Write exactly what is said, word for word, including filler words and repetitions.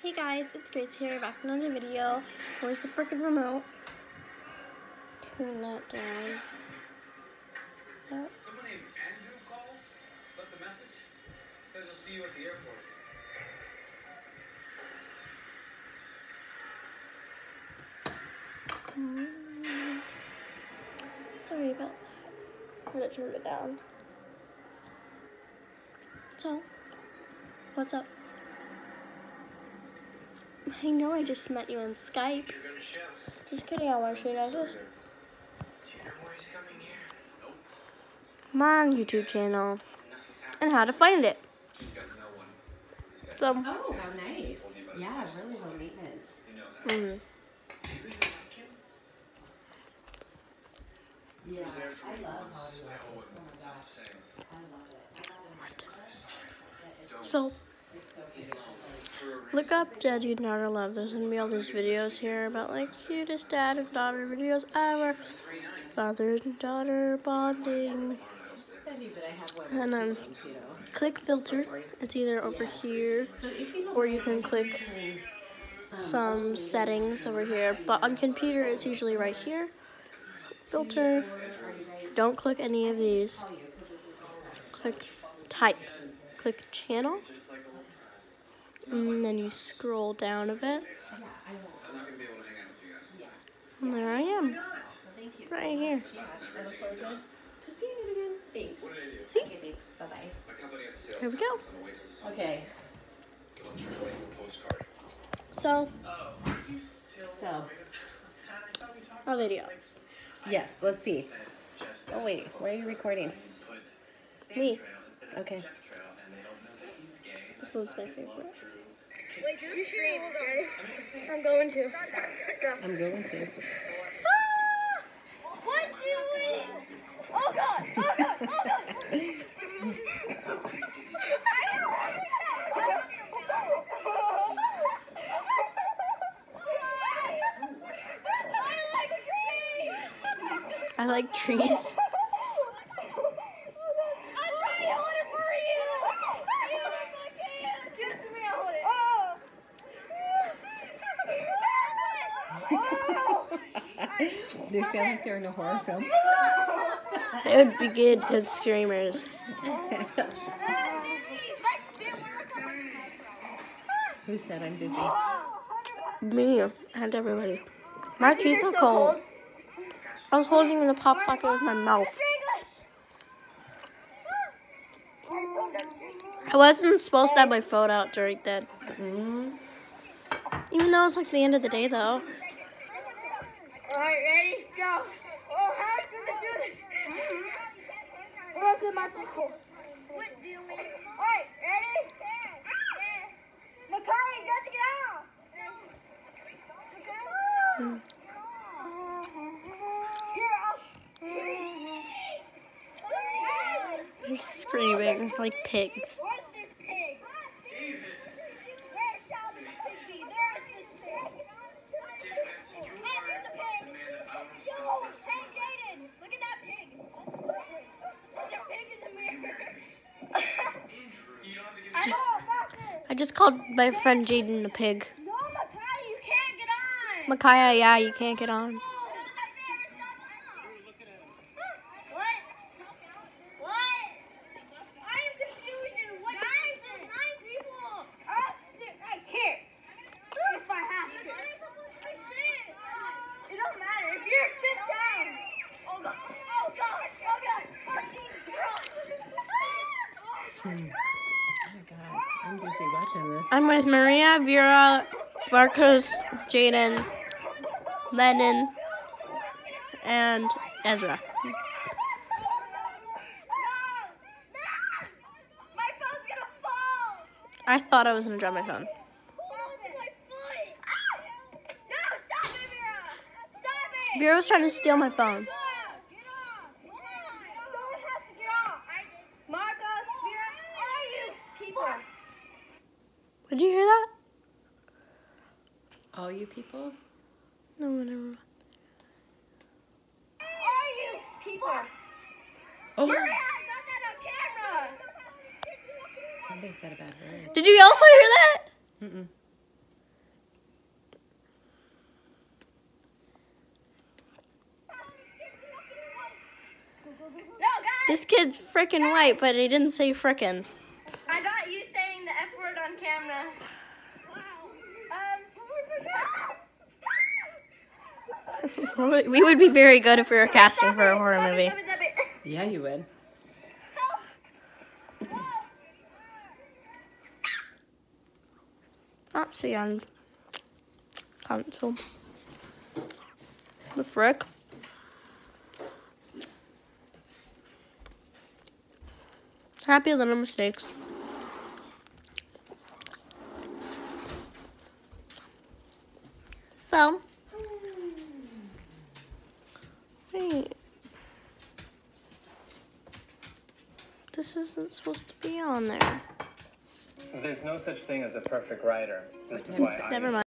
Hey guys, it's Grace here, back with another video. Where's the freaking remote? Turn that down. Nope. Someone named Andrew called, left a message. Says he'll see you at the airport. Mm. Sorry about how to turn it down. So, what's up? I know I just met you on Skype. Just kidding, I want to show you guys this. My YouTube channel and how to find it. So, oh, how nice. Yeah, really low maintenance. mm, Yeah, I love Hollywood. Oh my gosh. I love it. I love it. so It's so beautiful. look up Daddy and Daughter Love. There's gonna be all these videos here about like cutest dad and daughter videos ever. Father and daughter bonding. But I have one And then things, you know. click filter. It's either over here So if you don't or you can click some settings over here. But on computer, it's usually right here. Filter. Don't click any of these. Click type. Click channel. And then you scroll down a bit. I'm not going to be able to hang out with you guys. And there I am. So thank you. Right here. Yeah, I look forward to, to seeing it again. Thanks. What did I do? See? Okay, thanks. Bye-bye. My company has a sales Here we go. conference on the way to Sunday. Okay. I'll try to write you a postcard. So, So, a video. yes, let's see. Oh, wait. Where are you recording? Me. Okay. This one's my favorite. Wait, do scream. I'm going to. I'm going to. What doing? Oh god! Oh god! Oh god! I like trees. I'm trying to hold it for you! I can't! Give it to me, I'll hold it. They sound like they're in a horror film. It would be good because screamers. Who said I'm busy? Me and everybody. My teeth are cold. I was holding the pop socket with my mouth. I wasn't supposed to have my phone out during that. Mm. Even though it's like the end of the day though. Alright, ready? Go! Oh, how are we gonna do this? Where's the microphone? What do you mean? Alright, ready? Makai, you got to get out! Hmm. Here, I'll... They're screaming like pigs. Where's this pig? Where shall this pig be? There is this pig. Hey, there's a pig. Yo, hey, Jaden, look at that pig. There's a pig in the mirror. I know, faster. I just called my friend Jaden a pig. No, Makai, you can't get on. Micaiah, yeah, you can't get on. What? What? I am confusion. What guys? There's nine people. I'll sit right here. If I have to. It don't matter. If you sit down. Oh god. Oh god. Oh god. Oh Jesus Christ. Oh my god. I'm busy watching this. I'm with Maria, Vera, Marcos, Jaden, Lennon, and Ezra. No. No. My phone's gonna fall. I thought I was gonna drop my phone. Vera was trying to steal my phone. Did you hear that? All you people? No, whatever. Oh! Maria, I got that on camera. Somebody said a bad word. Did you also hear that? Mm-mm. This kid's frickin' white, but he didn't say frickin'. I got you saying the F word on camera. Um, We would be very good if we were casting for a horror movie. Yeah, you would. That's the end. Cancel. The frick? Happy little mistakes. So, wait. This isn't supposed to be on there. There's no such thing as a perfect writer. This is why I Never mind.